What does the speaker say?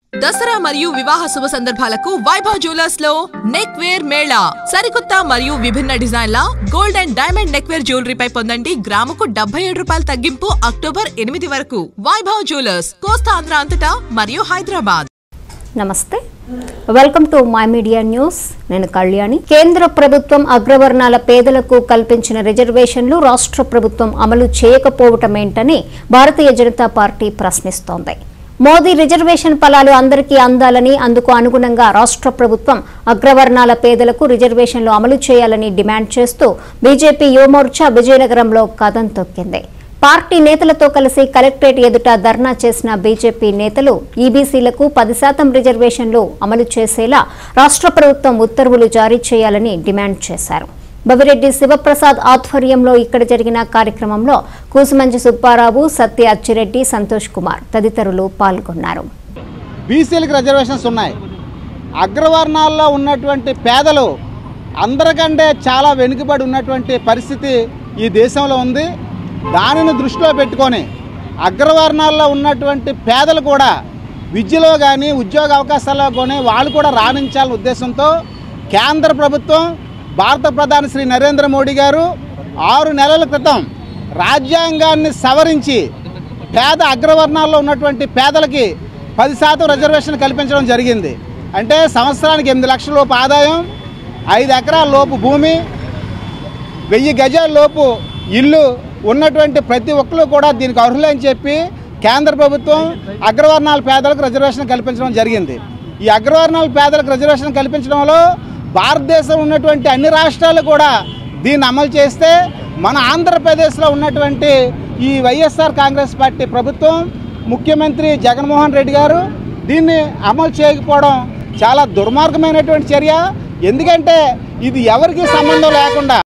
దసరా మరియు వివాహ శుభ సందర్భాలకు వైభవ్ జ్యువెలర్స్ లో నెక్ వేర్ మేళా సరికొత్త మరియు విభిన్న డిజైన్ల gold and diamond neck wear జ్యువెలరీపై పొందండి గ్రాముకు 77 రూపాయల తగ్గింపు అక్టోబర్ 8 వరకు. వైభవ్ జ్యువెలర్స్, కోస్తాంధ్ర అంతటా మరియు Hyderabad. Namaste, welcome to my media news. నేను కళ్యాణి. కేంద్ర ప్రభుత్వం అగ్రవర్ణాల పేదలకు కల్పించిన రిజర్వేషన్లు రాష్ట్ర ప్రభుత్వం అమలు చేయకపోవటమేంటని భారతీయ జనతా పార్టీ ప్రశ్నిస్తోంది. మోదీ రిజర్వేషన్ ఫలాలు అందరికీ అందాలని, అందుకు అనుగుణంగా రాష్ట్ర ప్రభుత్వం అగ్రవర్ణాల పేదలకు రిజర్వేషన్లు అమలు చేయాలని డిమాండ్ చేస్తూ బీజేపీ యువమోర్చా విజయనగరంలో కదం తొక్కింది. పార్టీ నేతలతో కలిసి కలెక్టరేట్ ఎదుట ధర్నా చేసిన బీజేపీ నేతలు ఈబీసీలకు 10% రిజర్వేషన్లు అమలు చేసేలా రాష్ట్ర ప్రభుత్వం ఉత్తర్వులు జారీ చేయాలని డిమాండ్ చేశారు. బవిరెడ్డి శివప్రసాద్ ఆధ్వర్యంలో ఇక్కడ జరిగిన కార్యక్రమంలో కూసుమంచి సుబ్బారావు, సత్య అచ్చిరెడ్డి, సంతోష్ కుమార్ తదితరులు పాల్గొన్నారు. బీసీలకు రిజర్వేషన్స్ ఉన్నాయి. అగ్రవర్ణాల్లో ఉన్నటువంటి పేదలు అందరికంటే చాలా వెనుకబడి ఉన్నటువంటి పరిస్థితి ఈ దేశంలో ఉంది. దానిని దృష్టిలో పెట్టుకొని అగ్రవర్ణాల్లో ఉన్నటువంటి పేదలు కూడా విద్యలో కానీ ఉద్యోగ అవకాశాల్లో కానీ వాళ్ళు కూడా రాణించాలనే ఉద్దేశంతో కేంద్ర ప్రభుత్వం, భారత ప్రధాని శ్రీ నరేంద్ర మోడీ గారు 6 నెలల క్రితం రాజ్యాంగాన్ని సవరించి పేద అగ్రవర్ణాల్లో ఉన్నటువంటి పేదలకి 10% రిజర్వేషన్ కల్పించడం జరిగింది. అంటే సంవత్సరానికి 8 లక్షల లోపు ఆదాయం, 5 ఎకరాల లోపు భూమి, 1000 గజాల లోపు ఇల్లు ఉన్నటువంటి ప్రతి ఒక్కరు కూడా దీనికి అర్హులని చెప్పి కేంద్ర ప్రభుత్వం అగ్రవర్ణాల పేదలకు రిజర్వేషన్ కల్పించడం జరిగింది. ఈ అగ్రవర్ణాల పేదలకు రిజర్వేషన్ కల్పించడంలో భారతదేశం ఉన్నటువంటి అన్ని రాష్ట్రాలు కూడా దీన్ని అమలు చేస్తే మన ఆంధ్రప్రదేశ్లో ఉన్నటువంటి ఈ వైఎస్ఆర్ కాంగ్రెస్ పార్టీ ప్రభుత్వం, ముఖ్యమంత్రి జగన్మోహన్ రెడ్డి గారు దీన్ని అమలు చేయకపోవడం చాలా దుర్మార్గమైనటువంటి చర్య. ఎందుకంటే ఇది ఎవరికి సంబంధం లేకుండా